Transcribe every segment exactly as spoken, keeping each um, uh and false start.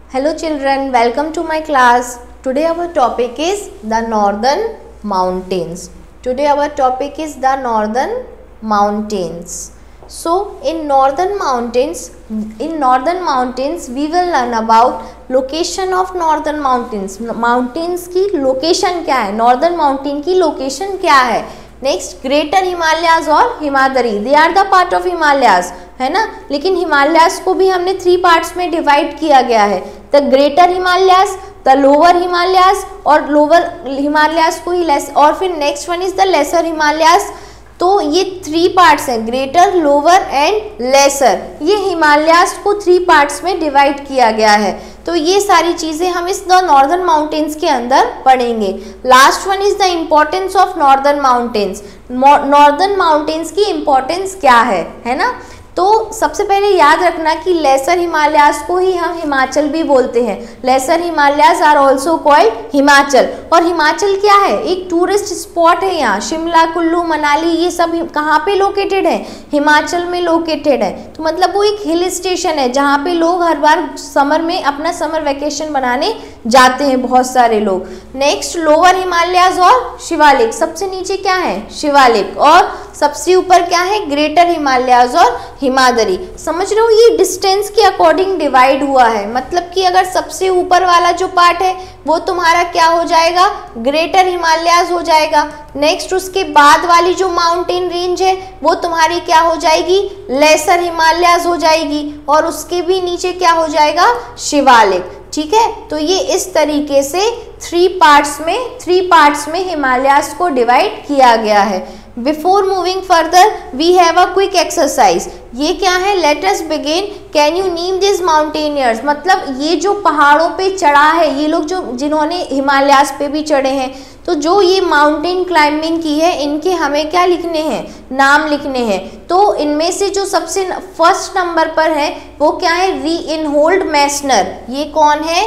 Hello children, welcome to my class. Today our topic is the northern mountains. Today our topic is the northern mountains. So in northern mountains, in northern mountains we will learn about location of northern mountains. Mountains की location क्या है, northern mountain की location क्या है. Next greater Himalayas और Himadri, they are the part of Himalayas, है ना. लेकिन हिमालयाज को भी हमने थ्री पार्ट्स में डिवाइड किया गया है, the greater Himalayas, the lower Himalayas और लोअर हिमालयाज को ही लेस, और फिर next one is the lesser Himalayas. तो ये थ्री पार्ट्स हैं, ग्रेटर, लोअर एंड लेसर. ये हिमालयाज को थ्री पार्ट्स में डिवाइड किया गया है. तो ये सारी चीज़ें हम इस द नॉर्दर्न माउंटेन्स के अंदर पढ़ेंगे. Last one is the importance of northern mountains. Northern mountains की इम्पोर्टेंस क्या है, है ना. तो सबसे पहले याद रखना कि लेसर हिमालयाज को ही हम हिमाचल भी बोलते हैं. Lesser Himalayas are also called Himachal. और हिमाचल क्या है, एक टूरिस्ट स्पॉट है. यहाँ शिमला, कुल्लू, मनाली ये सब कहाँ पे लोकेटेड है, हिमाचल में लोकेटेड है. तो मतलब वो एक हिल स्टेशन है जहाँ पे लोग हर बार समर में अपना समर वेकेशन बनाने जाते हैं बहुत सारे लोग. नेक्स्ट लोअर हिमालयाज और शिवालिक. सबसे नीचे क्या है, शिवालिक, और सबसे ऊपर क्या है, ग्रेटर हिमालयाज और हिमाद्री. समझ रहे हो, ये डिस्टेंस के अकॉर्डिंग डिवाइड हुआ है. मतलब कि अगर सबसे ऊपर वाला जो पार्ट है वो तुम्हारा क्या हो जाएगा, ग्रेटर हिमालयाज हो जाएगा. नेक्स्ट उसके बाद वाली जो माउंटेन रेंज है वो तुम्हारी क्या हो जाएगी, लेसर हिमालयाज हो जाएगी. और उसके भी नीचे क्या हो जाएगा, शिवालिक. ठीक है. तो ये इस तरीके से थ्री पार्ट्स में थ्री पार्ट्स में हिमालयाज को डिवाइड किया गया है. Before moving further we have a quick exercise. ये क्या है, let us begin. Can you name this mountaineers. मतलब ये जो पहाड़ों पे चढ़ा है, ये लोग जो जिन्होंने हिमालयाज पे भी चढ़े हैं, तो जो ये माउंटेन क्लाइंबिंग की है इनके हमें क्या लिखने हैं, नाम लिखने हैं. तो इनमें से जो सबसे फर्स्ट नंबर पर है वो क्या है, रीइनहोल्ड मैसनर. ये कौन है,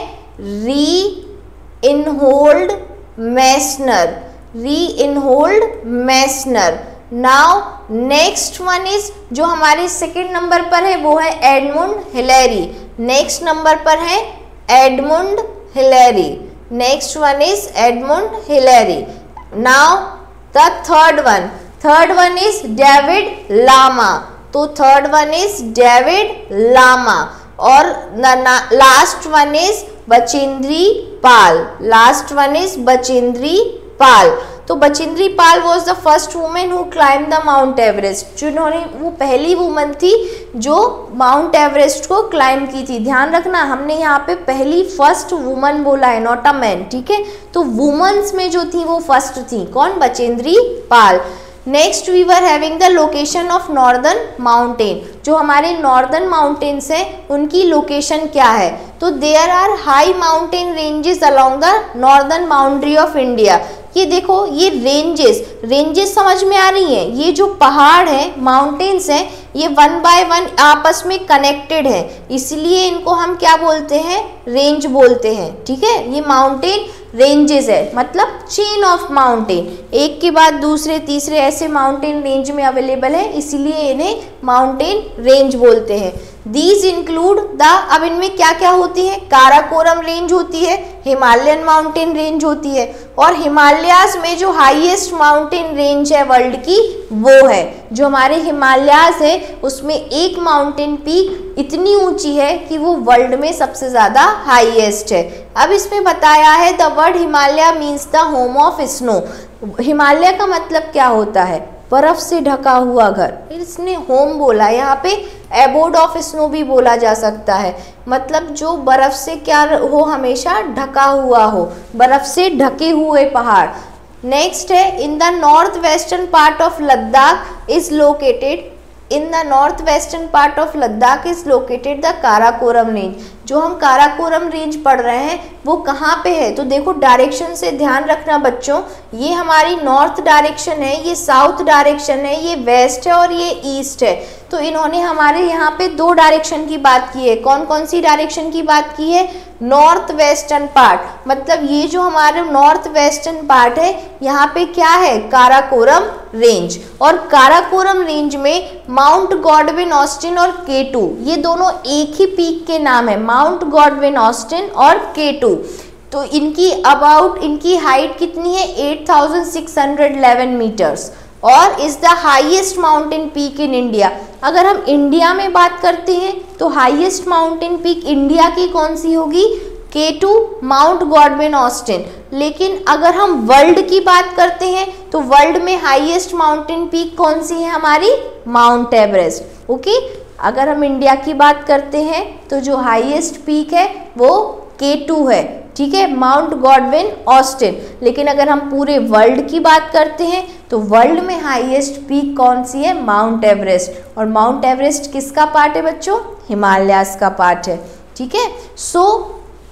Reinhold Messner, Reinhold Messner. Now next one is, जो हमारे सेकेंड नंबर पर है वो है एडमुंड हिलेरी. नेक्स्ट नंबर पर है Edmund Hillary. Next one is Edmund Hillary. Now the third one, third one is David Lama. तो third one is David Lama. और last one is Bachendri Pal. Last one is Bachendri Pal. तो Bachendri Pal was the first women who climb the Mount Everest. जिन्होंने, वो पहली woman थी जो mount Everest को climb की थी. ध्यान रखना, हमने यहाँ पे पहली फर्स्ट वुमन बोला है, नॉट अ मैन. ठीक है. तो वुमेन्स में जो थी वो फर्स्ट थी. कौन, Bachendri Pal. Next we were having the location of northern mountain. जो हमारे नॉर्दर्न माउंटेन्स हैं उनकी लोकेशन क्या है. तो there are high mountain ranges along the northern boundary of India. ये देखो, ये रेंजेस रेंजेस समझ में आ रही हैं. ये जो पहाड़ हैं, माउंटेन्स हैं, ये वन बाय वन आपस में कनेक्टेड है, इसलिए इनको हम क्या बोलते हैं, रेंज बोलते हैं. ठीक है. ये माउंटेन रेंजेस है, मतलब चेन ऑफ माउंटेन, एक के बाद दूसरे तीसरे ऐसे माउंटेन रेंज में अवेलेबल है, इसीलिए इन्हें माउंटेन रेंज बोलते हैं. दीज इंक्लूड द, अब इनमें क्या क्या होती है, काराकोरम रेंज होती है, हिमालयन माउंटेन रेंज होती है, और हिमालयाज में जो हाईएस्ट माउंटेन रेंज है वर्ल्ड की वो है, जो हमारे हिमालयाज है उसमें एक माउंटेन पीक इतनी ऊंची है कि वो वर्ल्ड में सबसे ज़्यादा हाईएस्ट है. अब इसमें बताया है the word Himalaya means the home of snow. Himalaya का मतलब क्या होता है, बर्फ से ढका हुआ घर. इसने होम बोला, यहाँ पे एबोर्ड ऑफ स्नो भी बोला जा सकता है. मतलब जो बर्फ से क्या हो, हमेशा ढका हुआ हो, बर्फ से ढके हुए पहाड़. नेक्स्ट है, in the north western part of Ladakh is located, in the north western part of Ladakh is located the Karakoram range. जो हम काराकोरम रेंज पढ़ रहे हैं वो कहाँ पे है, तो देखो डायरेक्शन से ध्यान रखना बच्चों. ये हमारी नॉर्थ डायरेक्शन है, ये साउथ डायरेक्शन है, ये वेस्ट है और ये ईस्ट है. तो इन्होंने हमारे यहाँ पे दो डायरेक्शन की बात की है. कौन कौन सी डायरेक्शन की बात की है, नॉर्थ वेस्टर्न पार्ट. मतलब ये जो हमारे नॉर्थ वेस्टर्न पार्ट है यहाँ पे क्या है, काराकोरम रेंज. और काराकोरम रेंज में माउंट गॉडविन ऑस्टिन और के टू, ये दोनों एक ही पीक के नाम है. माउंट गॉडविन ऑस्टिन और के टू। तो इनकी अबाउट इनकी हाइट कितनी है, eight thousand six hundred eleven metres और is the highest mountain peak in India. अगर हम इंडिया में बात करते हैं तो हाईएस्ट माउंटेन पीक इंडिया की कौन सी होगी, के टू माउंट गॉडविन ऑस्टिन। लेकिन अगर हम वर्ल्ड की बात करते हैं तो वर्ल्ड में हाईएस्ट माउंटेन पीक कौन सी है हमारी, माउंट एवरेस्ट। ओके, अगर हम इंडिया की बात करते हैं तो जो हाईएस्ट पीक है वो के टू है, ठीक है, माउंट गॉडविन ऑस्टिन। लेकिन अगर हम पूरे वर्ल्ड की बात करते हैं तो वर्ल्ड में हाईएस्ट पीक कौन सी है, माउंट एवरेस्ट। और माउंट एवरेस्ट किसका पार्ट है बच्चों, हिमालयास का पार्ट है, ठीक है। So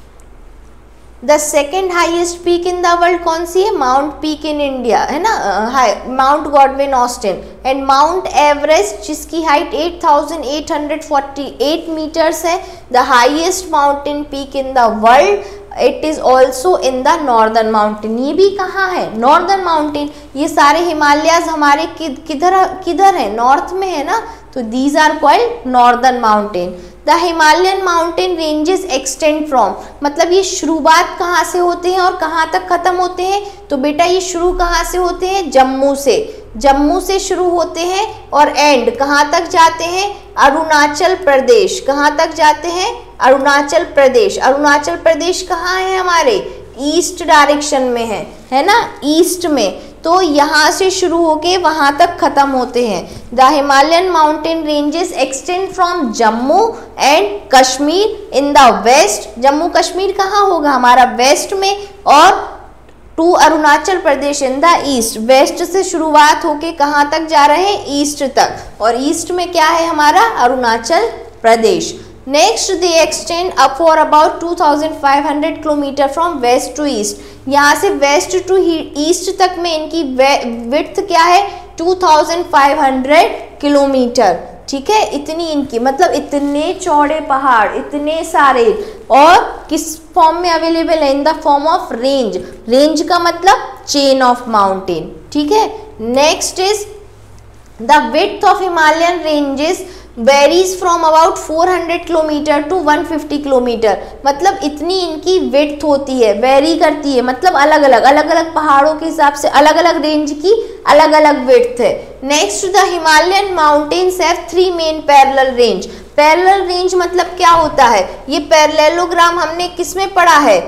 the second highest peak in the world कौन सी है, माउंट पीक इन इंडिया, है ना, Mount Godwin Austen. And Mount Everest जिसकी height eight thousand eight hundred forty eight metres है, the highest mountain peak in the world, it is also in the northern mountain. ये भी कहाँ है, northern mountain. ये सारे हिमालयाज हमारे किधर किधर है, नॉर्थ में है ना, तो these are called northern mountain. The Himalayan mountain ranges extend from, मतलब ये शुरुआत कहाँ से होते हैं और कहाँ तक खत्म होते हैं, तो बेटा ये शुरू कहाँ से होते हैं, जम्मू से, जम्मू से शुरू होते हैं और एंड कहाँ तक जाते हैं, अरुणाचल प्रदेश। कहाँ तक जाते हैं, अरुणाचल प्रदेश। अरुणाचल प्रदेश कहाँ है हमारे, ईस्ट डायरेक्शन में है, है ना, ईस्ट में। तो यहाँ से शुरू होके वहाँ तक खत्म होते हैं। The Himalayan mountain ranges extend from Jammu and Kashmir in the west. Jammu Kashmir कहाँ होगा हमारा, वेस्ट में, और to Arunachal Pradesh in the east. West से शुरुआत होके कहाँ तक जा रहे हैं, ईस्ट तक, और ईस्ट में क्या है हमारा, Arunachal Pradesh. Next they extend up for about two thousand five hundred kilometre from west to east. यहाँ से वेस्ट टू ईस्ट तक में इनकी विड्थ क्या है, two thousand five hundred kilometre, ठीक है। इतनी इनकी, मतलब इतने चौड़े पहाड़, इतने सारे, और किस फॉर्म में अवेलेबल है, in the form of range. Range का मतलब चेन ऑफ माउंटेन, ठीक है। Next is the width of Himalayan ranges varies from about four hundred kilometre to one fifty kilometre. मतलब इतनी इनकी विड्थ होती है, वेरी करती है, मतलब अलग अलग अलग अलग पहाड़ों के हिसाब से अलग अलग रेंज की अलग अलग विड्थ है। Next the Himalayan mountains have three main parallel range. Parallel range मतलब क्या होता है, ये पैरेललोग्राम हमने किस में पढ़ा है,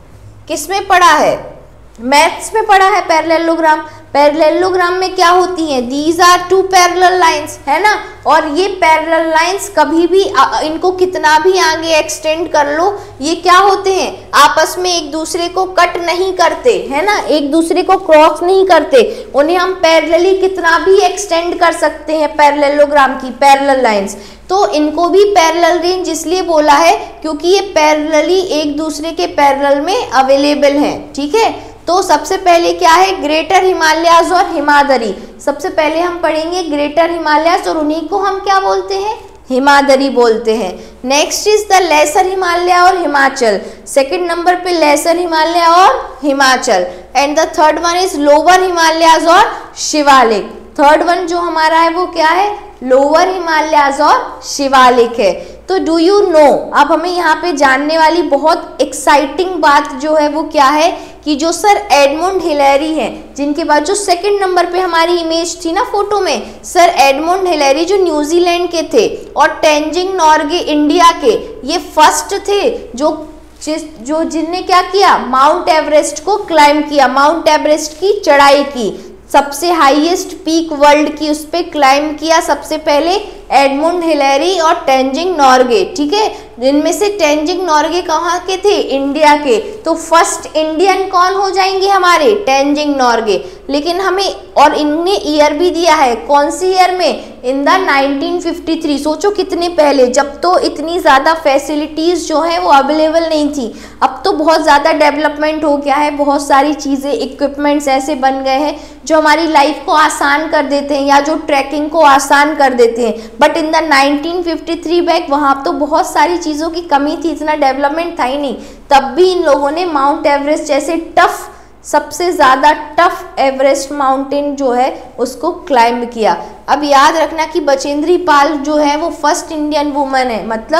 किस में पढ़ा है, मैथ्स में पढ़ा है पैरेललोग्राम। पैरेललोग्राम में क्या होती हैं, these are two parallel lines, है ना, और ये पैरेलल लाइंस कभी भी इनको कितना भी आगे एक्सटेंड कर लो, ये क्या होते हैं, आपस में एक दूसरे को कट नहीं करते, है ना, एक दूसरे को क्रॉस नहीं करते, उन्हें हम पैरेलली कितना भी एक्सटेंड कर सकते हैं पैरेललोग्राम की पैरेलल लाइंस। तो इनको भी पैरेलल रेंज इसलिए बोला है क्योंकि ये पैरेलली एक दूसरे के पैरेलल में अवेलेबल हैं, ठीक है। तो सबसे पहले क्या है, ग्रेटर हिमालयाज और हिमादरी। सबसे पहले हम पढ़ेंगे ग्रेटर हिमालयाज और उन्हीं को हम क्या बोलते हैं, हिमादरी बोलते हैं। Next is the lesser Himalaya और हिमाचल। सेकंड नंबर पे लेसर हिमालय और Himachal. And the third one is lower Himalayas और शिवालिक। थर्ड वन जो हमारा है वो क्या है, लोअर हिमालयाज और शिवालिक है। तो डू यू नो, अब हमें यहाँ पे जानने वाली बहुत एक्साइटिंग बात जो है वो क्या है कि जो सर एडमंड हिलेरी हैं, जिनके बाद जो सेकंड नंबर पे हमारी इमेज थी ना फोटो में, सर एडमंड हिलेरी जो न्यूजीलैंड के थे और तेंजिंग नॉर्गे इंडिया के, ये फर्स्ट थे जो जो जिनने क्या किया, माउंट एवरेस्ट को क्लाइम किया, माउंट एवरेस्ट की चढ़ाई की, सबसे हाईएस्ट पीक वर्ल्ड की उस पर क्लाइम किया सबसे पहले एडमंड हिलेरी और तेंजिंग नॉर्गे, ठीक है। जिनमें से तेंजिंग नॉर्गे कहाँ के थे, इंडिया के। तो फर्स्ट इंडियन कौन हो जाएंगे हमारे, तेंजिंग नॉर्गे। लेकिन हमें और इनने ईयर भी दिया है, कौन सी ईयर में, in the nineteen fifty three. सोचो कितने पहले, जब तो इतनी ज़्यादा फैसिलिटीज़ जो है वो अवेलेबल नहीं थी। अब तो बहुत ज़्यादा डेवलपमेंट हो गया है, बहुत सारी चीज़ें, इक्विपमेंट्स ऐसे बन गए हैं जो हमारी लाइफ को आसान कर देते हैं या जो ट्रैकिंग को आसान कर देते हैं। But in the nineteen fifty three back वहाँ तो बहुत सारी चीज़ों की कमी थी, इतना डेवलपमेंट था ही नहीं। तब भी इन लोगों ने माउंट एवरेस्ट जैसे टफ, सबसे ज़्यादा टफ एवरेस्ट माउंटेन जो है उसको क्लाइंब किया। अब याद रखना कि बचेंद्री पाल जो है वो फर्स्ट इंडियन वुमन है, मतलब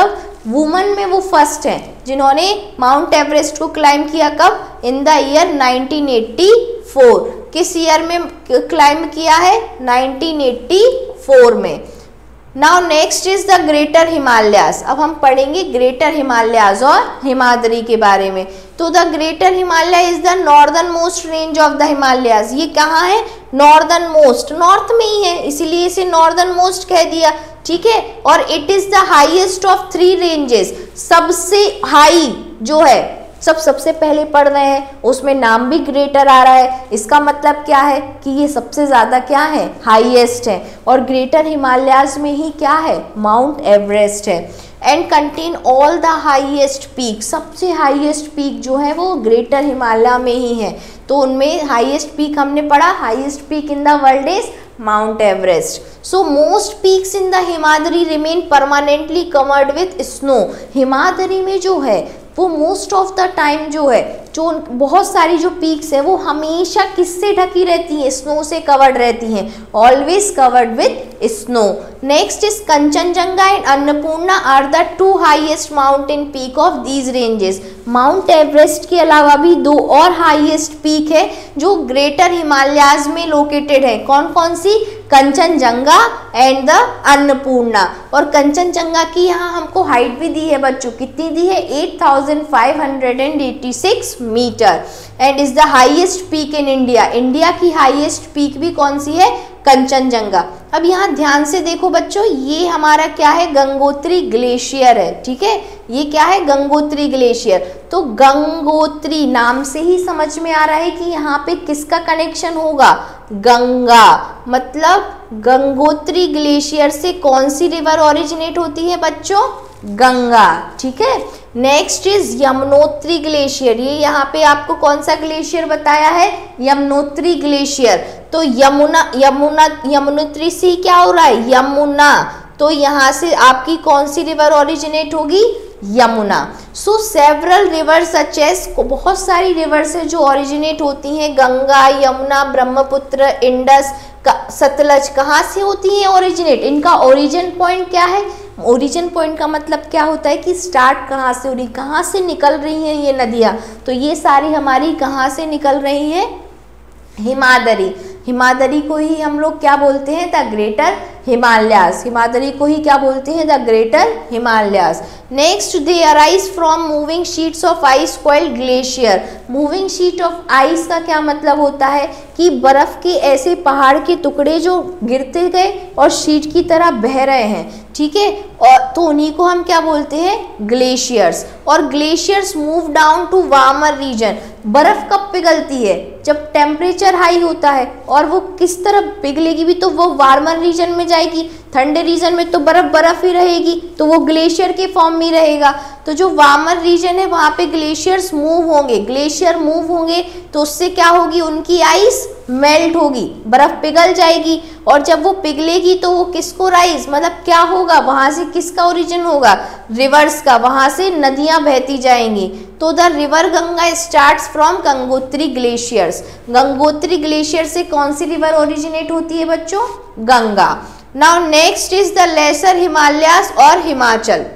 वुमन में वो फर्स्ट हैं जिन्होंने माउंट एवरेस्ट को क्लाइम किया। कब? In the year nineteen eighty four. किस ईयर में क्लाइम किया है? नाइनटीन एटी फोर में। Now next is the greater Himalayas. अब हम पढ़ेंगे ग्रेटर हिमालयास और हिमाद्री के बारे में। तो the greater Himalaya is the northernmost range of the Himalayas. ये कहाँ है? नॉर्दर्न मोस्ट, नॉर्थ में ही है, इसीलिए इसे नॉर्दर्न मोस्ट कह दिया, ठीक है। और it is the highest of three ranges. सबसे हाई जो है, सब सबसे पहले पढ़ रहे हैं, उसमें नाम भी ग्रेटर आ रहा है, इसका मतलब क्या है कि ये सबसे ज़्यादा क्या है? हाईएस्ट है। और ग्रेटर हिमालयाज में ही क्या है? माउंट एवरेस्ट है। And contain all the highest peak. सबसे हाईएस्ट पीक जो है वो ग्रेटर हिमालय में ही है। तो उनमें हाईएस्ट पीक हमने पढ़ा, highest peak in the world is Mount Everest. So most peaks in the Himadri remain permanently covered with snow. Himadri में जो है वो मोस्ट ऑफ द टाइम जो है, जो बहुत सारी जो पीक्स है वो हमेशा किससे ढकी रहती हैं? स्नो से कवर्ड रहती हैं, always covered with snow. Next is Kanchenjunga and Annapurna are the two highest mountain peak of these ranges. Mount Everest के अलावा भी दो और हाईएस्ट पीक है जो ग्रेटर हिमालयाज में लोकेटेड है। कौन कौन सी? Kanchenjunga and the Annapurna. और कंचनजंगा की यहाँ हमको हाइट भी दी है बच्चों, कितनी दी है? Eight thousand five hundred eighty six metre and is the highest peak in India. India की हाईएस्ट पीक भी कौन सी है? कंचनजंगा। अब यहाँ ध्यान से देखो बच्चों, ये हमारा क्या है? गंगोत्री ग्लेशियर है, ठीक है। ये क्या है? गंगोत्री ग्लेशियर। तो गंगोत्री नाम से ही समझ में आ रहा है कि यहाँ पे किसका कनेक्शन होगा? गंगा। मतलब गंगोत्री ग्लेशियर से कौन सी रिवर ओरिजिनेट होती है बच्चों? गंगा, ठीक है। Next is Yamunotri glacier. ये यहाँ पे आपको कौन सा ग्लेशियर बताया है? यमुनोत्री ग्लेशियर। तो यमुना यमुना यमुनोत्री से क्या हो रहा है? यमुना। तो यहाँ से आपकी कौन सी रिवर ओरिजिनेट होगी? Yamuna. So several rivers such as, बहुत सारी रिवर्स है जो ओरिजिनेट होती हैं, गंगा, यमुना, ब्रह्मपुत्र, इंडस, सतलज, कहाँ से होती हैं ओरिजिनेट? इनका ओरिजिन पॉइंट क्या है? ओरिजिन पॉइंट का मतलब क्या होता है कि स्टार्ट कहाँ से हो रही, कहाँ से निकल रही हैं ये नदियाँ। तो ये सारी हमारी कहाँ से निकल रही है? हिमाद्री। हिमाद्री को ही हम लोग क्या बोलते हैं? The greater Himalayas. हिमाद्री को ही क्या बोलते हैं? The greater Himalayas. Next, they arise from moving sheets of ice called glacier. Moving sheet of ice का क्या मतलब होता है कि बर्फ के ऐसे पहाड़ के टुकड़े जो गिरते गए और शीट की तरह बह रहे हैं, ठीक है। और तो उन्हीं को हम क्या बोलते हैं? ग्लेशियर्स। और glaciers move down to warmer region. बर्फ कब पिघलती है? जब टेम्परेचर हाई होता है। और वो किस तरह पिघलेगी भी? तो वो वार्मर रीजन में जाएगी। ठंडे रीजन में तो बर्फ बर्फ ही रहेगी, तो वो ग्लेशियर के फॉर्म में रहेगा। तो जो वार्मर रीजन है वहाँ पे ग्लेशियर्स मूव होंगे। ग्लेशियर मूव होंगे तो उससे क्या होगी? उनकी आइस मेल्ट होगी, बर्फ पिघल जाएगी। और जब वो पिघलेगी तो वो किसको राइज, मतलब क्या होगा? वहाँ से किसका ओरिजिन होगा? रिवर्स का। वहाँ से नदियाँ बहती जाएंगी। तो the river Ganga starts from Gangotri glaciers. Gangotri glacier से कौन सी रिवर ओरिजिनेट होती है बच्चों? Ganga. Now next is the lesser Himalayas और हिमाचल।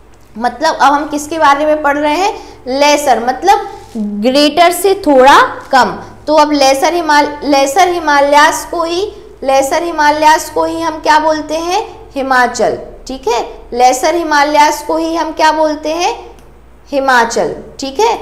मतलब अब हम किसके बारे में पढ़ रहे हैं? लेसर मतलब ग्रेटर से थोड़ा कम। तो अब लेसर हिमाल लेसर हिमालयास को ही लेसर हिमालयास को ही हम क्या बोलते हैं? हिमाचल, ठीक है। लेसर हिमालयास को ही हम क्या बोलते हैं? हिमाचल, ठीक है।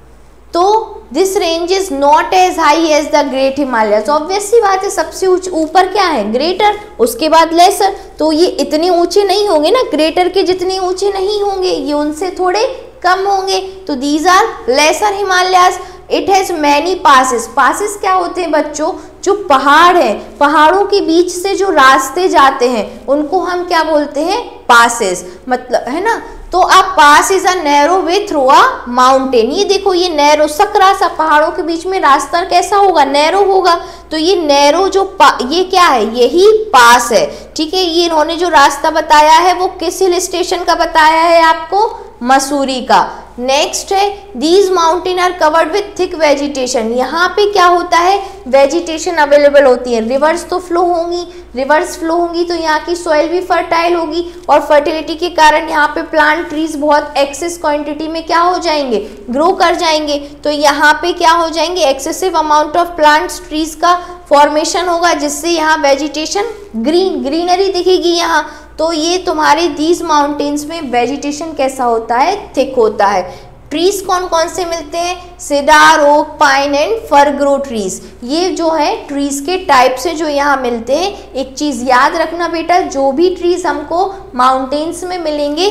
तो this range is not as high as the great Himalayas. Obvious सी बात है, सबसे ऊपर क्या है? ग्रेटर, उसके बाद लेसर। तो ये इतने ऊंचे नहीं होंगे ना, ग्रेटर के जितने ऊंचे नहीं होंगे, ये उनसे थोड़े कम होंगे। तो these are lesser Himalayas. It has many passes. Passes क्या होते हैं बच्चों? जो पहाड़ है, पहाड़ों के बीच से जो रास्ते जाते हैं उनको हम क्या बोलते हैं? पासेस, मतलब है ना। तो अब pass is a narrow way through a mountain. ये देखो, ये नैरो सकरा सा पहाड़ों के बीच में रास्ता कैसा होगा? नैरो होगा। तो ये नैरो जो ये क्या है? यही पास है, ठीक है। ये इन्होंने जो रास्ता बताया है वो किस हिल स्टेशन का बताया है आपको? मसूरी का। नेक्स्ट है these mountain are covered with thick vegetation, यहाँ पे क्या होता है, वेजिटेशन अवेलेबल होती है, रिवर्स तो फ्लो होंगी, रिवर्स फ्लो होंगी तो यहाँ की सॉइल भी फर्टाइल होगी और फर्टिलिटी के कारण यहाँ पे प्लांट ट्रीज बहुत एक्सेस क्वांटिटी में क्या हो जाएंगे, ग्रो कर जाएंगे। तो यहाँ पे क्या हो जाएंगे, excessive amount of plants trees का फॉर्मेशन होगा, जिससे यहाँ वेजिटेशन ग्रीन ग्रीनरी दिखेगी यहाँ। तो ये तुम्हारे दीज माउंटेन्स में वेजिटेशन कैसा होता है, थिक होता है। ट्रीज कौन कौन से मिलते हैं, सिडार, ओक, पाइन एंड फरग्रो ट्रीज, ये जो है ट्रीज के टाइप से जो यहाँ मिलते हैं। एक चीज याद रखना बेटा, जो भी ट्रीज हमको माउंटेन्स में मिलेंगे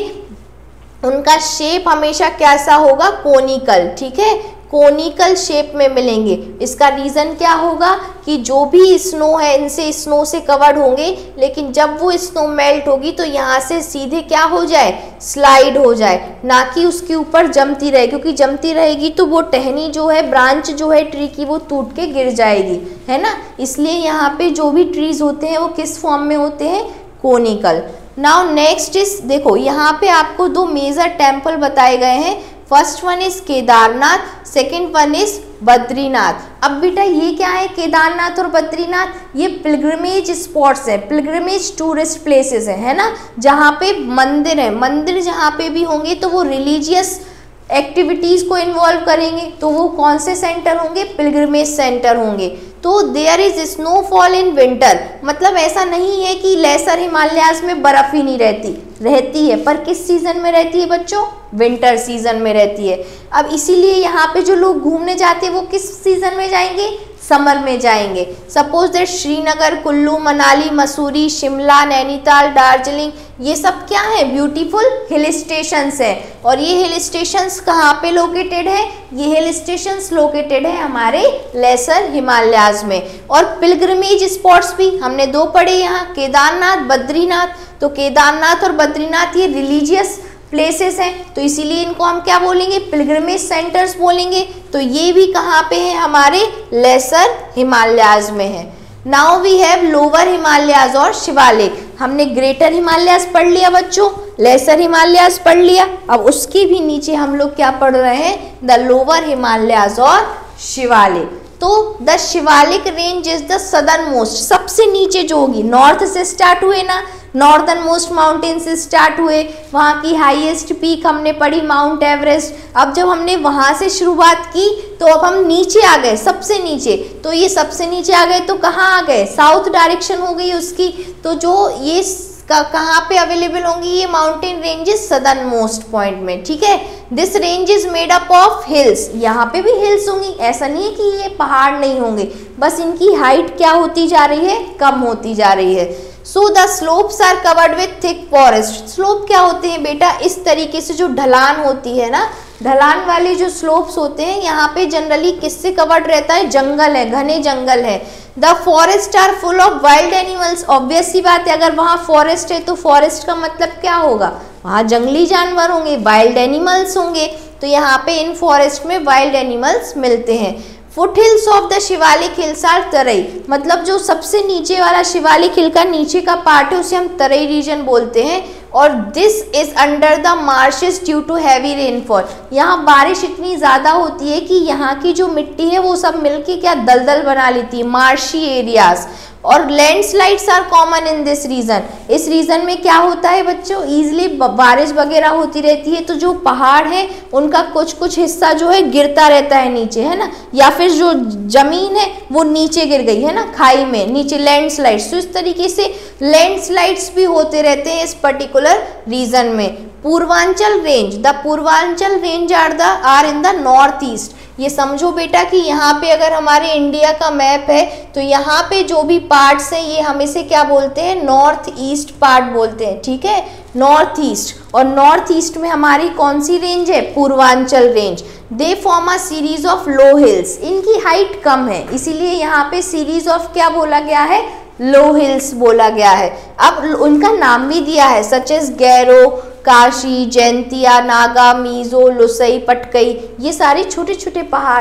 उनका शेप हमेशा कैसा होगा, कोनिकल, ठीक है, कोनिकल शेप में मिलेंगे। इसका रीज़न क्या होगा कि जो भी स्नो है इनसे स्नो से कवर्ड होंगे, लेकिन जब वो स्नो मेल्ट होगी तो यहाँ से सीधे क्या हो जाए, स्लाइड हो जाए, ना कि उसके ऊपर जमती रहे, क्योंकि जमती रहेगी तो वो टहनी जो है, ब्रांच जो है ट्री की, वो टूट के गिर जाएगी, है ना। इसलिए यहाँ पे जो भी ट्रीज होते हैं वो किस फॉर्म में होते हैं, कोनिकल। नाउ नेक्स्ट इज, देखो यहाँ पे आपको दो मेजर टेम्पल बताए गए हैं। First one is Kedarnath, second one is Badrinath. अब बेटा ये क्या है, केदारनाथ और बद्रीनाथ, ये पिलग्रिमेज स्पॉट्स है, पिलग्रिमेज टूरिस्ट प्लेसेस है, है ना, जहाँ पे मंदिर है। मंदिर जहाँ पे भी होंगे तो वो रिलीजियस एक्टिविटीज़ को इन्वॉल्व करेंगे, तो वो कौन से सेंटर होंगे, पिलग्रिमेज सेंटर होंगे। तो there is snowfall in winter, मतलब ऐसा नहीं है कि लेसर हिमालयाज में बर्फ़ ही नहीं रहती, रहती है, पर किस सीज़न में रहती है बच्चों, विंटर सीजन में रहती है। अब इसीलिए यहाँ पे जो लोग घूमने जाते हैं वो किस सीजन में जाएंगे, समर में जाएंगे। सपोज दैट श्रीनगर, कुल्लू, मनाली, मसूरी, शिमला, नैनीताल, दार्जिलिंग, ये सब क्या है, ब्यूटीफुल हिल स्टेशंस है। और ये हिल स्टेशंस कहाँ पे लोकेटेड है, ये हिल स्टेशंस लोकेटेड है हमारे लेसर हिमालयाज में। और पिलग्रिमेज स्पॉट्स भी हमने दो पढ़े यहाँ, केदारनाथ, बद्रीनाथ। तो केदारनाथ और बद्रीनाथ ये रिलीजियस प्लेसेस हैं, तो इसीलिए इनको हम क्या बोलेंगे, पिलग्रिमेज सेंटर्स बोलेंगे। तो ये भी कहाँ पे है, हमारे लेसर हिमालयाज में है। Now we have lower Himalayas और शिवालिक। हमने ग्रेटर हिमालयाज पढ़ लिया बच्चों, लेसर हिमालयाज पढ़ लिया, अब उसके भी नीचे हम लोग क्या पढ़ रहे हैं, द लोअर हिमालयाज और शिवालिक। तो the Shivalik range is the southern most, सबसे नीचे जो होगी, नॉर्थ से स्टार्ट हुए ना, नॉर्दर्न मोस्ट माउंटेन से स्टार्ट हुए, वहाँ की हाईएस्ट पीक हमने पढ़ी माउंट एवरेस्ट। अब जब हमने वहाँ से शुरुआत की तो अब हम नीचे आ गए, सबसे नीचे, तो ये सबसे नीचे आ गए तो कहाँ आ गए, साउथ डायरेक्शन हो गई उसकी। तो जो ये कहाँ पे अवेलेबल होंगी, ये mountain ranges southern most point में, ठीक है। This range is made up of hills, यहाँ पे भी हिल्स होंगी, ऐसा नहीं है कि ये पहाड़ नहीं होंगे, बस इनकी हाइट क्या होती जा रही है, कम होती जा रही है। So the slopes are covered with thick forest. Slope क्या होते हैं बेटा, इस तरीके से जो ढलान होती है ना, ढलान वाले जो स्लोप्स होते हैं यहाँ पे जनरली किससे कवर्ड रहता है, जंगल है, घने जंगल है। The forest are full of wild animals, obvious सी बात है, अगर वहाँ फॉरेस्ट है तो फॉरेस्ट का मतलब क्या होगा, वहाँ जंगली जानवर होंगे, वाइल्ड एनिमल्स होंगे। तो यहाँ पे इन फॉरेस्ट में वाइल्ड एनिमल्स मिलते हैं। Foot hills of the Shivalik hills are Terai, मतलब जो सबसे नीचे वाला शिवालिक हिल का नीचे का पार्ट है उसे हम तराई रीजन बोलते हैं। और this is under the marshes due to heavy rainfall, यहाँ बारिश इतनी ज़्यादा होती है कि यहाँ की जो मिट्टी है वो सब मिलके क्या दलदल बना लेती है, मार्शी एरियाज। और landslides are common in this region, इस रीजन में क्या होता है बच्चों, ईजिली बारिश वगैरह होती रहती है, तो जो पहाड़ है उनका कुछ कुछ हिस्सा जो है गिरता रहता है नीचे, है ना, या फिर जो जमीन है वो नीचे गिर गई है ना खाई में, नीचे लैंडस्लाइड्स। तो इस तरीके से लैंडस्लाइड्स भी होते रहते हैं इस पर्टिकुलर रीजन में। Purvanchal range, the Purvanchal range are the are in the north east. ये समझो बेटा कि यहाँ पे अगर हमारे इंडिया का मैप है तो यहाँ पे जो भी पार्ट्स हैं ये हम इसे क्या बोलते हैं, नॉर्थ ईस्ट पार्ट बोलते हैं, ठीक है, नॉर्थ ईस्ट। और नॉर्थ ईस्ट में हमारी कौन सी रेंज है, Purvanchal range. They form a series of low hills, इनकी हाइट कम है इसीलिए यहाँ पे सीरीज ऑफ क्या बोला गया है, लो हिल्स बोला गया है। अब उनका नाम भी दिया है, सच एज गैरो, काशी, जैंतिया, नागा, मीजो, लुसई, पटकई, ये सारे छोटे छोटे पहाड़ हैं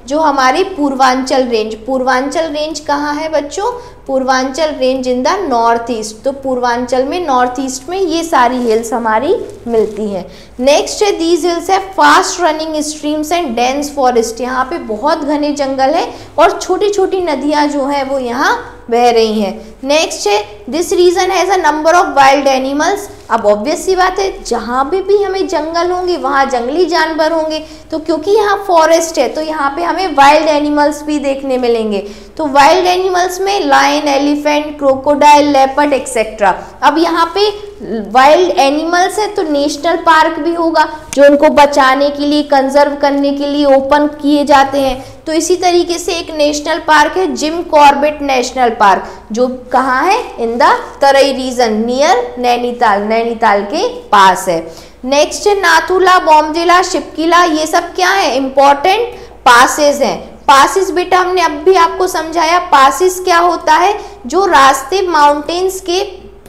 जो हमारी पूर्वांचल रेंज। पूर्वांचल रेंज कहाँ है बच्चों? Purvanchal range in the north east. तो पूर्वांचल में, नॉर्थ ईस्ट में ये सारी हिल्स हमारी मिलती हैं। नेक्स्ट है दीज हिल्स है fast running streams and dense forest. यहाँ पे बहुत घने जंगल है और छोटी छोटी नदियाँ जो है वो यहाँ बह रही हैं। नेक्स्ट है this region has a number of wild animals. अब ऑब्वियस सी बात है, जहाँ पे भी हमें जंगल होंगे वहाँ जंगली जानवर होंगे, तो क्योंकि यहाँ फॉरेस्ट है तो यहाँ पे हमें वाइल्ड एनिमल्स भी देखने मिलेंगे। तो वाइल्ड एनिमल्स में lion, elephant, crocodile, leopard etcetera. अब यहाँ पे वाइल्ड एनिमल्स है तो नेशनल पार्क भी होगा जो उनको बचाने के लिए, कंजर्व करने के लिए ओपन किए जाते हैं। तो इसी तरीके से एक नेशनल पार्क है जिम कॉर्बेट नेशनल पार्क, जो कहाँ है? In the Terai region near Nainital, Nainital के पास है। नेक्स्ट है नाथुला, बॉमडिला, शिपकिला, ये सब क्या है? इंपॉर्टेंट पासेस हैं। पासिस बेटा हमने अब भी आपको समझाया, पासिस क्या होता है? जो रास्ते माउंटेन्स के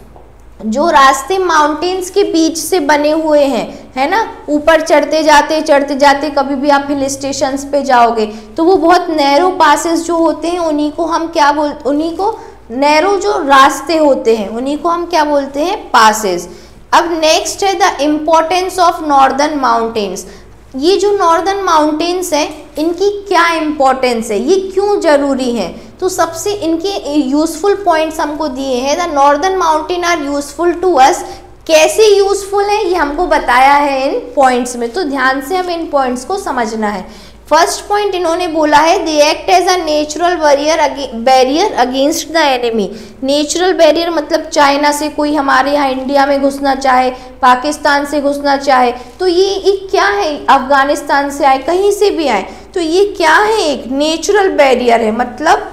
जो रास्ते माउंटेन्स के बीच से बने हुए हैं, है ना, ऊपर चढ़ते जाते चढ़ते जाते कभी भी आप हिल स्टेशंस पे जाओगे तो वो बहुत नैरो पासेस जो होते हैं उन्हीं को हम क्या बोल उन्हीं को नैरो जो रास्ते होते हैं उन्हीं को हम क्या बोलते हैं? पासेस। अब नेक्स्ट है the importance of northern mountains. ये जो नॉर्दर्न माउंटेन्स हैं इनकी क्या इम्पोर्टेंस है, ये क्यों जरूरी है? तो सबसे इनके यूजफुल पॉइंट्स हमको दिए हैं। The northern mountain are useful to us. कैसे यूजफुल है ये हमको बताया है इन पॉइंट्स में, तो ध्यान से हमें इन पॉइंट्स को समझना है। फर्स्ट पॉइंट इन्होंने बोला है they act as a natural barrier barrier against the enemy. Natural barrier मतलब चाइना से कोई हमारे यहाँ इंडिया में घुसना चाहे, पाकिस्तान से घुसना चाहे, तो ये एक क्या है? अफगानिस्तान से आए, कहीं से भी आए, तो ये क्या है? एक नेचुरल बैरियर है। मतलब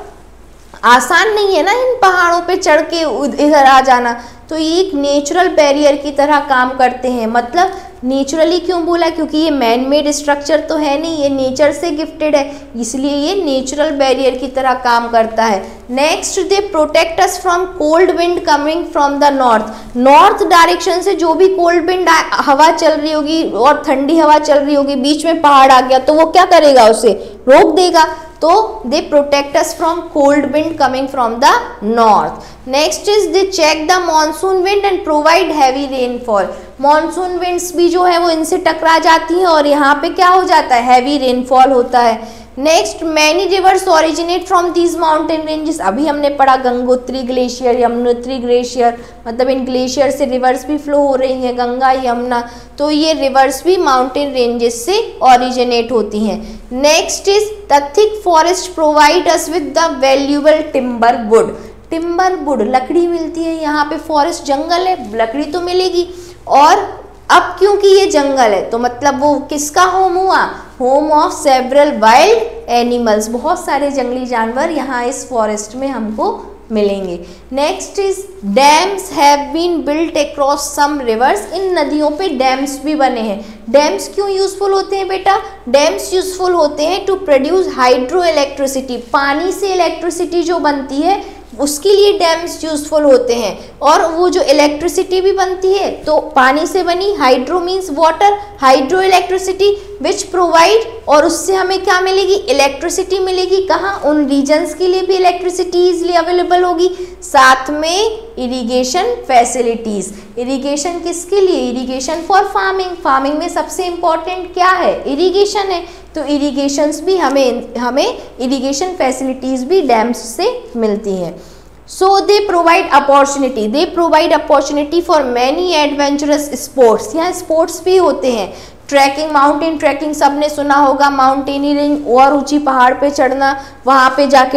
आसान नहीं है ना इन पहाड़ों पे चढ़ के इधर आ जाना, तो ये एक नेचुरल बैरियर की तरह काम करते हैं। मतलब नेचुरली क्यों बोला? क्योंकि ये मैन मेड स्ट्रक्चर तो है नहीं, ये नेचर से गिफ्टेड है, इसलिए ये नेचुरल बैरियर की तरह काम करता है। Next they protect us from cold wind coming from the north. North direction से जो भी कोल्ड विंड हवा चल रही होगी और ठंडी हवा चल रही होगी, बीच में पहाड़ आ गया तो वो क्या करेगा? उसे रोक देगा। तो they protect us from cold wind coming from the north. Next is they check the monsoon wind and provide heavy rainfall. Monsoon winds भी जो है वो इनसे टकरा जाती हैं और यहाँ पे क्या हो जाता है? हैवी रेनफॉल होता है। Next many rivers originate from these mountain ranges. अभी हमने पढ़ा गंगोत्री ग्लेशियर, यमुनोत्री ग्लेशियर, मतलब इन ग्लेशियर से रिवर्स भी फ्लो हो रही हैं, गंगा, यमुना, तो ये रिवर्स भी माउंटेन रेंजेस से ओरिजिनेट होती हैं। Next is the thick forest provide us with the valuable timber wood. Timber wood लकड़ी मिलती है, यहाँ पे फॉरेस्ट जंगल है, लकड़ी तो मिलेगी। और अब क्योंकि ये जंगल है तो मतलब वो किसका होम हुआ? Home of several wild animals. बहुत सारे जंगली जानवर यहाँ इस फॉरेस्ट में हमको मिलेंगे। Next is dams have been built across some rivers. इन नदियों पे डैम्स भी बने हैं। डैम्स क्यों यूजफुल होते हैं बेटा? डैम्स यूजफुल होते हैं टू प्रोड्यूस हाइड्रो इलेक्ट्रिसिटी। पानी से इलेक्ट्रिसिटी जो बनती है उसके लिए डैम्स यूजफुल होते हैं। और वो जो इलेक्ट्रिसिटी भी बनती है तो पानी से बनी, hydro means water, hydro electricity which provide, और उससे हमें क्या मिलेगी? इलेक्ट्रिसिटी मिलेगी। कहाँ? उन रीजन्स के लिए भी इलेक्ट्रिसिटी इजली अवेलेबल होगी। साथ में इरिगेशन फैसिलिटीज। इरिगेशन किसके लिए? Irrigation for farming. फार्मिंग में सबसे इंपॉर्टेंट क्या है? इरिगेशन है, तो इरिगेशंस भी हमें हमें इरिगेशन फैसिलिटीज भी डैम्स से मिलती हैं। So they provide opportunity they provide opportunity for many adventurous sports. यहाँ स्पोर्ट्स भी होते हैं। ट्रैकिंग, माउंटेन ट्रैकिंग सबने सुना होगा, माउंटेनियरिंग और ऊंची पहाड़ पे चढ़ना, वहाँ पे जाके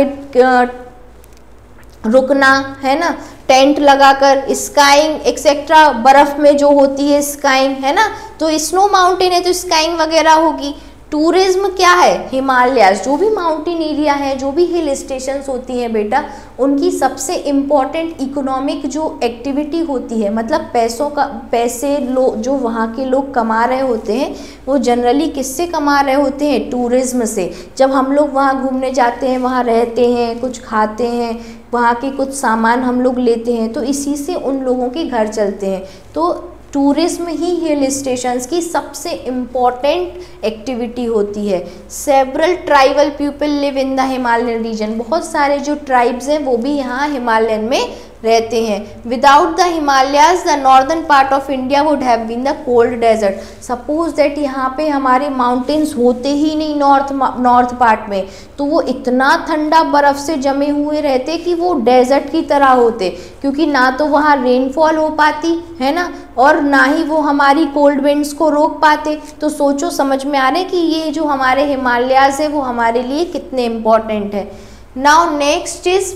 रुकना, है ना, टेंट लगाकर, स्काइंग एक्सेट्रा, बर्फ में जो होती है स्काइंग, है ना, तो स्नो माउंटेन है तो स्काइंग वगैरह होगी। टूरिज्म क्या है? हिमालयाज, जो भी माउंटेन एरिया है, जो भी हिल स्टेशंस होती हैं बेटा, उनकी सबसे इम्पॉर्टेंट इकोनॉमिक जो एक्टिविटी होती है, मतलब पैसों का पैसे लो जो वहाँ के लोग कमा रहे होते हैं वो जनरली किससे कमा रहे होते हैं? टूरिज्म से। जब हम लोग वहाँ घूमने जाते हैं, वहाँ रहते हैं, कुछ खाते हैं, वहाँ के कुछ सामान हम लोग लेते हैं, तो इसी से उन लोगों के घर चलते हैं। तो टूरिज्म ही हिल स्टेशंस की सबसे इम्पॉर्टेंट एक्टिविटी होती है। Several tribal people live in the Himalayan region, बहुत सारे जो ट्राइब्स हैं वो भी यहाँ हिमालयन में रहते हैं। Without the Himalayas the northern part of India would have been the cold desert. Suppose that यहाँ पे हमारे माउंटेन्स होते ही नहीं नॉर्थ नॉर्थ पार्ट में, तो वो इतना ठंडा बर्फ़ से जमे हुए रहते कि वो डेजर्ट की तरह होते, क्योंकि ना तो वहाँ रेनफॉल हो पाती है ना, और ना ही वो हमारी कोल्ड विंड्स को रोक पाते। तो सोचो, समझ में आ रहा है कि ये जो हमारे हिमालयाज है वो हमारे लिए कितने इम्पॉर्टेंट है। नाउ नेक्स्ट इज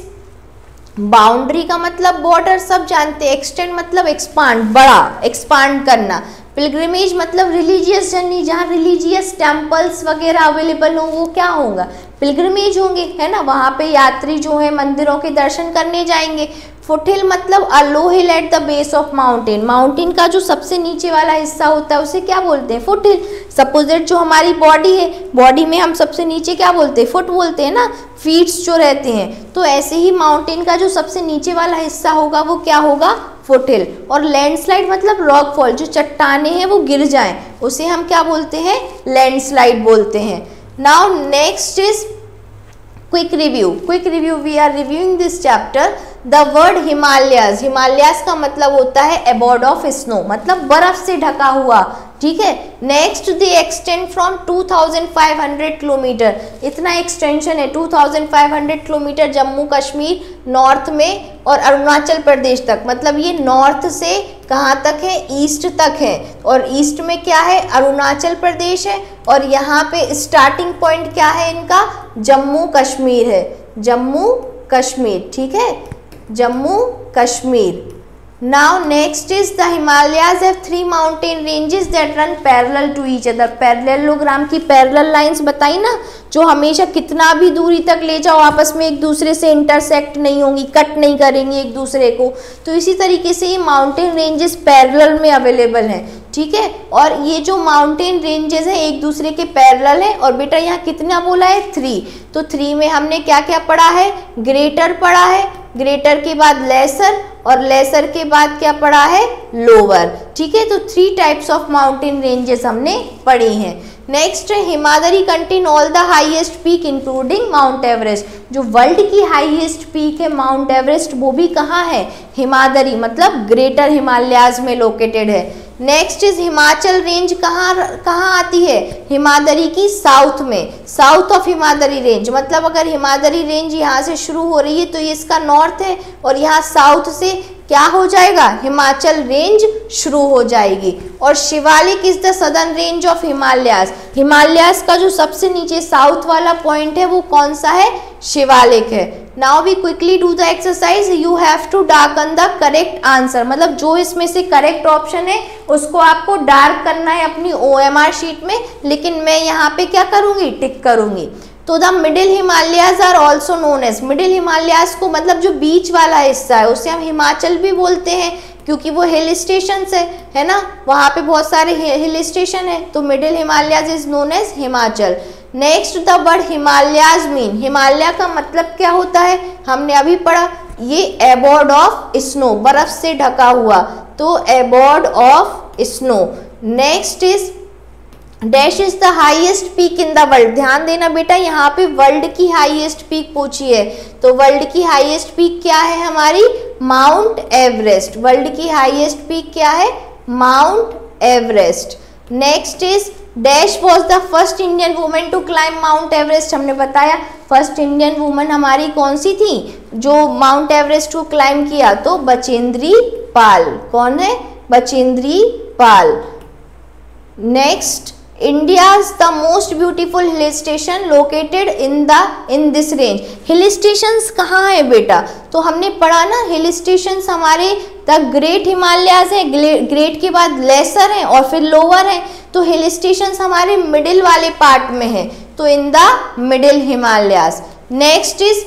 बाउंड्री का मतलब बॉर्डर, सब जानते हैं। एक्सटेंड मतलब एक्सपांड, बड़ा, एक्सपांड करना। पिलग्रिमेज मतलब रिलीजियस जर्नी, जहाँ रिलीजियस टेम्पल्स वगैरह अवेलेबल हो वो क्या होगा, पिलग्रिमेज होंगे, है ना। वहाँ पे यात्री जो है मंदिरों के दर्शन करने जाएंगे। फुटहिल मतलब a low hill at the base of mountain, mountain का जो सबसे नीचे वाला हिस्सा होता है उसे क्या बोलते हैं, फुटहिल। सपोज दैट जो हमारी बॉडी है, बॉडी में हम सबसे नीचे क्या बोलते हैं, फुट बोलते हैं ना, फीट्स जो रहते हैं। तो ऐसे ही माउंटेन का जो सबसे नीचे वाला हिस्सा होगा वो क्या होगा, फुटहिल। और लैंडस्लाइड मतलब रॉक फॉल, जो चट्टाने हैं वो गिर जाएं उसे हम क्या बोलते हैं, लैंडस्लाइड बोलते हैं। Now next is quick review. Quick review, we are reviewing this chapter. The word Himalayas, Himalayas का मतलब होता है अबॉर्ड ऑफ स्नो, मतलब बर्फ से ढका हुआ, ठीक है। Next they extend from two thousand five hundred kilometre, इतना एक्सटेंशन है two thousand five hundred kilometre Jammu Kashmir north में और अरुणाचल प्रदेश तक, मतलब ये नॉर्थ से कहाँ तक है, ईस्ट तक है। और ईस्ट में क्या है, अरुणाचल प्रदेश है, और यहाँ पे स्टार्टिंग पॉइंट क्या है इनका, जम्मू कश्मीर है, जम्मू कश्मीर, ठीक है, Jammu Kashmir. Now next is the Himalayas have three mountain ranges that run parallel to each other. Parallelogram की पैरेलल लाइंस बताई ना, जो हमेशा कितना भी दूरी तक ले जाओ आपस में एक दूसरे से इंटरसेक्ट नहीं होंगी, कट नहीं करेंगी एक दूसरे को। तो इसी तरीके से ये माउंटेन रेंजेस पैरेलल में अवेलेबल हैं, ठीक है। और ये जो माउंटेन रेंजेस हैं एक दूसरे के पैरेलल हैं। और बेटा यहाँ कितना बोला है, थ्री। तो थ्री में हमने क्या क्या पढ़ा है, ग्रेटर पढ़ा है, ग्रेटर के बाद लेसर, और लेसर के बाद क्या पढ़ा है, लोअर, ठीक है। तो three types of mountain ranges हमने पढ़ी हैं। Next, Himadri contain all the highest peak including mount Everest. जो वर्ल्ड की हाईएस्ट पीक है माउंट एवरेस्ट, वो भी कहाँ है, हिमाद्री, मतलब ग्रेटर हिमालयाज में लोकेटेड है। नेक्स्ट इज हिमाचल रेंज कहाँ कहाँ आती है, हिमाद्री की साउथ में, साउथ ऑफ हिमाद्री रेंज, मतलब अगर हिमाद्री रेंज यहाँ से शुरू हो रही है तो ये इसका नॉर्थ है, और यहाँ साउथ से क्या हो जाएगा, हिमाचल रेंज शुरू हो जाएगी। और Shivalik is the southern range of Himalayas, Himalayas का जो सबसे नीचे साउथ वाला पॉइंट है वो कौन सा है, शिवालिक है। Now we quickly do the exercise, you have to darken the correct answer, मतलब जो इसमें से करेक्ट ऑप्शन है उसको आपको डार्क करना है अपनी ओ एम आर शीट में, लेकिन मैं यहाँ पे क्या करूँगी, टिक करूँगी। तो the middle Himalayas are also known as, middle Himalayas को मतलब जो बीच वाला हिस्सा है उसे हम हिमाचल भी बोलते हैं, क्योंकि वो हिल स्टेशन है है ना, वहाँ पे बहुत सारे हिल स्टेशन है। तो middle Himalayas is known as Himachal. Next, the word Himalayas mean, Himalaya का मतलब क्या होता है, हमने अभी पढ़ा, ये अबॉर्ड ऑफ स्नो, बर्फ से ढका हुआ, तो abode of snow. Next is dash is the highest peak in the world. ध्यान देना बेटा, यहाँ पे वर्ल्ड की हाईएस्ट पीक पूछी है, तो वर्ल्ड की हाईएस्ट पीक क्या है हमारी, माउंट एवरेस्ट। वर्ल्ड की हाईएस्ट पीक क्या है, mount Everest. Next is dash was the first Indian women to climb mount Everest. हमने बताया फर्स्ट इंडियन वुमेन हमारी कौन सी थी जो माउंट एवरेस्ट को क्लाइम किया, तो बचेंद्री पाल। कौन है, Bachendri Pal. Next, India's the most beautiful hill station located in the in this range. Hill stations कहाँ है बेटा, तो हमने पढ़ा ना, हिल स्टेशंस हमारे द ग्रेट हिमालयाज है, ग्रेट के बाद लेसर है और फिर लोअर है। तो हिल स्टेशंस हमारे मिडिल वाले पार्ट में है, तो in the middle Himalayas. Next is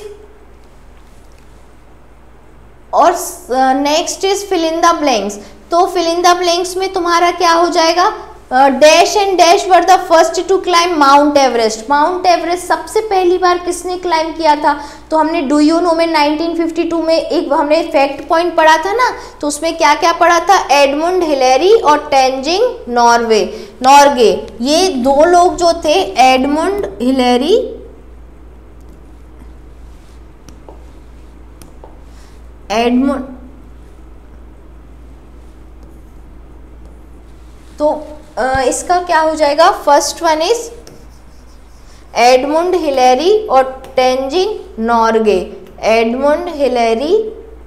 और next is fill in the blanks. तो फिल इन द ब्लैंक्स में तुम्हारा क्या हो जाएगा, dash and dash were the first to climb mount Everest. Mount Everest सबसे पहली बार किसने क्लाइम किया था? तो हमने डू यू नो में नाइनटीन फिफ्टी टू में एक हमने फैक्ट पॉइंट पढ़ा था ना, तो उसमें क्या क्या पढ़ा था? एडमुंड हिलेरी और तेंजिंग नॉर्वे नॉर्गे, ये दो लोग जो थे, एडमुंड हिलेरी एडमुंड तो आ, इसका क्या हो जाएगा? First one is Edmund Hillary और तेंजिंग नॉर्गे। एडमुंड हिलेरी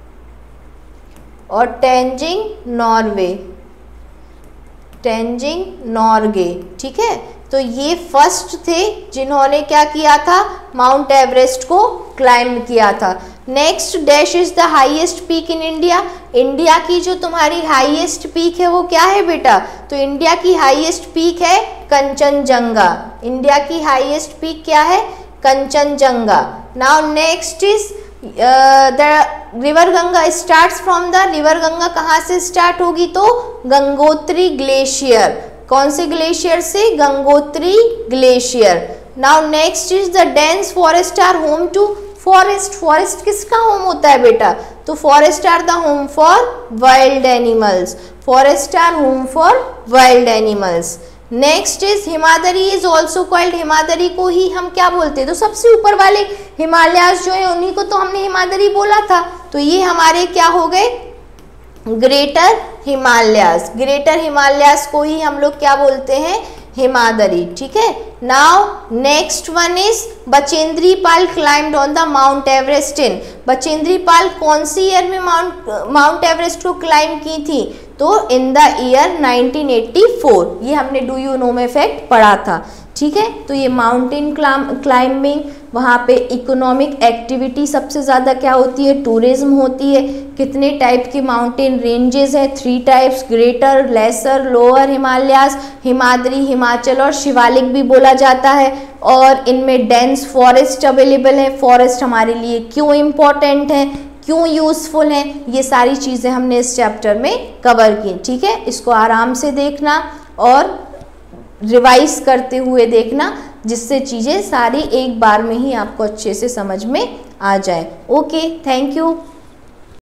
और तेंजिंग नॉर्वे तेंजिंग नॉर्गे ठीक है। तो ये फर्स्ट थे जिन्होंने क्या किया था? माउंट एवरेस्ट को क्लाइम किया था। Next, dash is the highest peak in India. India की जो तुम्हारी हाईएस्ट पीक है वो क्या है बेटा? तो इंडिया की हाईएस्ट पीक है कंचनजंगा। इंडिया की हाईएस्ट पीक क्या है? Kanchenjunga. Now next is the river Ganga starts from the, river Ganga कहाँ से स्टार्ट होगी? तो गंगोत्री ग्लेशियर। कौन से ग्लेशियर से? Gangotri glacier. Now next is the dense forest are home to, forest, forest किसका होम होता है बेटा? तो forest are the home for wild animals. Forest are home for wild animals. Next is Himadri is also called, Himadri को ही हम क्या बोलते हैं? तो सबसे ऊपर वाले हिमालयाज जो है उन्हीं को तो हमने हिमाद्री बोला था। तो ये हमारे क्या हो गए? ग्रेटर हिमालयास। ग्रेटर हिमालयास को ही हम लोग क्या बोलते हैं? हिमाद्री ठीक है। Now next one is Bachendri Pal climbed on the Mount Everest in, Bachendri Pal कौन सी ईयर में माउंट माउंट एवरेस्ट को क्लाइम की थी? तो in the year nineteen eighty four. ये हमने डू यू नो में फैक्ट पढ़ा था ठीक है। तो ये माउंटेन क्लाइंबिंग, वहाँ पे इकोनॉमिक एक्टिविटी सबसे ज़्यादा क्या होती है? टूरिज्म होती है। कितने टाइप की माउंटेन रेंजेस हैं? Three types, greater, lesser, lower Himalayas, Himadri, Himachal और शिवालिक भी बोला जाता है। और इनमें डेंस फॉरेस्ट अवेलेबल है। फॉरेस्ट हमारे लिए क्यों इम्पोर्टेंट है, क्यों यूज़फुल हैं, ये सारी चीज़ें हमने इस चैप्टर में कवर की ठीक है। इसको आराम से देखना और रिवाइज करते हुए देखना, जिससे चीज़ें सारी एक बार में ही आपको अच्छे से समझ में आ जाए। Okay, thank you.